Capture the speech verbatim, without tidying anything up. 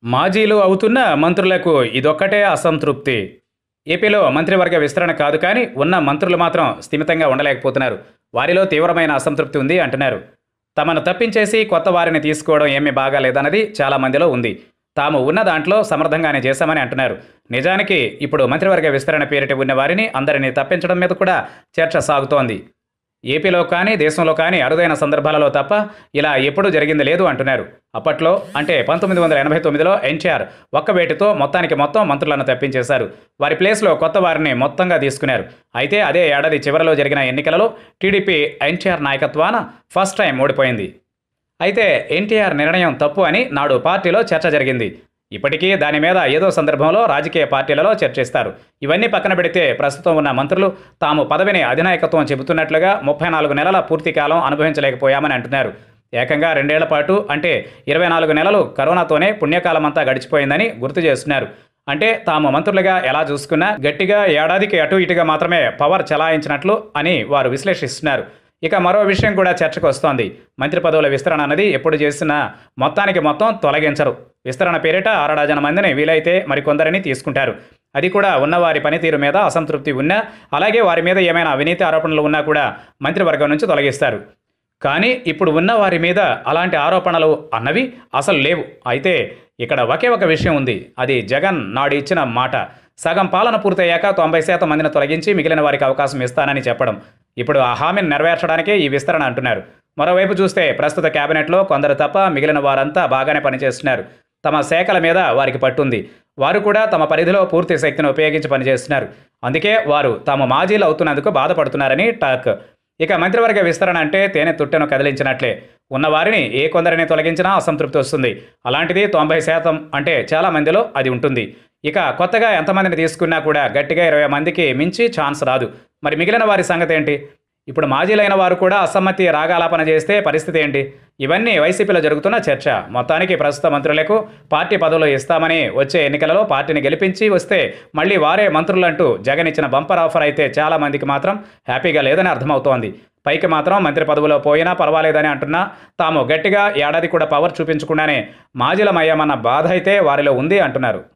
మాజీలు అవుతున్న మంత్రులకు ఇదొక్కటే అసంతృప్తి. ఏపీలో మంత్రివర్గ విస్తరణ కాదు కానీ ఉన్న మంత్రులు మాత్రం స్థిమితంగా ఉండలేకపోతున్నారు. వారిలో తీవ్రమైన అసంతృప్తి ఉంది అంటున్నారు. తమను తప్పించేసి కొత్త వారిని తీసుకోవడం ఏమీ బాగాలేదన్నది చాలా మందిలో ఉంది. తాము ఉన్న దాంట్లో సమర్థంగానే చేశామని అంటున్నారు. నిజానికి ఇప్పుడు మంత్రివర్గ విస్తరణ పేరిట ఉన్న వారిని అందరినీ తప్పించడం మీద కూడా చర్చ సాగుతోంది. ఏపీలో కానీ దేశంలో కానీ అరుదైన సందర్భాలలో తప్ప ఇలా ఎప్పుడూ జరిగింది లేదు అంటున్నారు. అప్పట్లో అంటే పంతొమ్మిది వందల ఎనభై తొమ్మిదిలో ఎన్టీఆర్ ఒక్క వేటుతో మొత్తానికి మొత్తం మంత్రులను తప్పించేశారు. వారి ప్లేస్లో కొత్త వారిని మొత్తంగా తీసుకున్నారు. అయితే అదే ఏడాది చివరిలో జరిగిన ఎన్నికలలో టీడీపీ ఎన్టీఆర్ నాయకత్వాన ఫస్ట్ టైం ఓడిపోయింది. అయితే ఎన్టీఆర్ నిర్ణయం తప్పు అని నాడు పార్టీలో చర్చ జరిగింది. ఇప్పటికీ దాని మీద ఏదో సందర్భంలో రాజకీయ పార్టీలలో చర్చిస్తారు. ఇవన్నీ పక్కన పెడితే ప్రస్తుతం ఉన్న మంత్రులు తాము పదవిని అధినాయకత్వం చెబుతున్నట్లుగా ముప్పై నాలుగు నెలల పూర్తి కాలం అనుభవించలేకపోయామని అంటున్నారు. ఏకంగా రెండేళ్ల పాటు అంటే ఇరవై నాలుగు నెలలు కరోనాతోనే పుణ్యకాలమంతా గడిచిపోయిందని గుర్తు చేస్తున్నారు. అంటే తాము మంత్రులుగా ఎలా చూసుకున్నా గట్టిగా ఏడాదికి అటు ఇటుగా మాత్రమే పవర్ చలాయించినట్లు అని వారు విశ్లేషిస్తున్నారు. ఇక మరో విషయం కూడా చర్చకు వస్తోంది. మంత్రి పదవుల విస్తరణ అన్నది ఎప్పుడు చేసినా మొత్తానికి మొత్తం తొలగించరు. విస్తరణ పేరిట అరడజన మందిని వీలైతే మరికొందరిని తీసుకుంటారు. అది కూడా ఉన్నవారి పనితీరు మీద అసంతృప్తి ఉన్నా, అలాగే వారి మీద ఏమైనా అవినీతి ఆరోపణలు ఉన్నా కూడా మంత్రివర్గం నుంచి తొలగిస్తారు. కానీ ఇప్పుడు ఉన్న వారి మీద అలాంటి ఆరోపణలు అన్నవి అసలు లేవు. అయితే ఇక్కడ ఒకే ఒక విషయం ఉంది. అది జగన్ నాడు ఇచ్చిన మాట. సగం పాలన పూర్తయ్యాక తొంభై శాతం మందిని తొలగించి మిగిలిన వారికి అవకాశం ఇస్తానని చెప్పడం. ఇప్పుడు ఆ హామీని నెరవేర్చడానికే ఈ విస్తరణ అంటున్నారు. మరోవైపు చూస్తే ప్రస్తుత కేబినెట్లో కొందరు తప్ప మిగిలిన వారంతా బాగానే పనిచేస్తున్నారు. తమ శాఖల మీద వారికి పట్టుంది. వారు కూడా తమ పరిధిలో పూర్తి శక్తిని ఉపయోగించి పనిచేస్తున్నారు. అందుకే వారు తాము మాజీలు అవుతున్నందుకు బాధపడుతున్నారని టాక్. ఇక మంత్రివర్గ విస్తరణ అంటే తేనె తుట్టెను కదిలించినట్లే. ఉన్నవారిని ఏ కొందరిని తొలగించినా అసంతృప్తి వస్తుంది. అలాంటిది తొంభై శాతం అంటే చాలా మందిలో అది ఉంటుంది. ఇక కొత్తగా ఎంతమందిని తీసుకున్నా కూడా గట్టిగా ఇరవై మందికి మించి ఛాన్స్ రాదు. మరి మిగిలిన వారి సంగతి ఏంటి? ఇప్పుడు మాజీలైన వారు కూడా అసమ్మతి రాగాలాపన చేస్తే పరిస్థితి ఏంటి? ఇవన్నీ వైసీపీలో జరుగుతున్న చర్చ. మొత్తానికి ప్రస్తుత మంత్రులకు పార్టీ పదవులు ఇస్తామని వచ్చే ఎన్నికలలో పార్టీని గెలిపించి వస్తే మళ్ళీ వారే మంత్రులంటూ జగన్ ఇచ్చిన బంపర్ ఆఫర్ అయితే చాలా మందికి మాత్రం హ్యాపీగా లేదని అర్థమవుతోంది. పైకి మాత్రం మంత్రి పదవిలో పోయినా పర్వాలేదని అంటున్నా తాము గట్టిగా ఏడాది కూడా పవర్ చూపించకుండానే మాజీలమయ్యామన్న బాధ అయితే వారిలో ఉంది అంటున్నారు.